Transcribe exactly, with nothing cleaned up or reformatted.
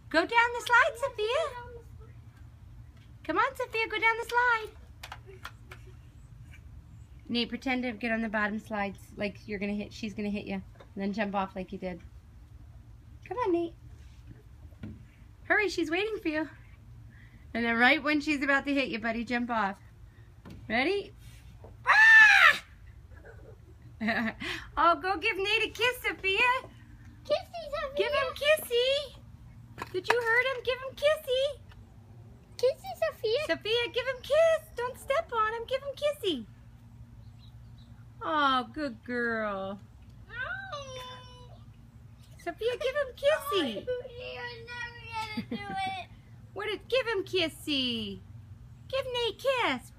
Go down the slide, Sophia. Come on, Sophia, go down the slide. Nate, pretend to get on the bottom slides like you're gonna hit. She's gonna hit you, and then jump off like you did. Come on, Nate. Hurry, she's waiting for you. And then right when she's about to hit you, buddy, jump off. Ready? Ah! Oh, go give Nate a kiss, Sophia. Kissy, Sophia. Give him kissy. Did you hurt him? Give him kissy. Kissy, Sophia. Sophia, give him kiss. Don't step on him. Give him kissy. Oh, good girl. Sophia, give him kissy. You're never gonna do it. What did? Give him kissy. Give Nate a kiss.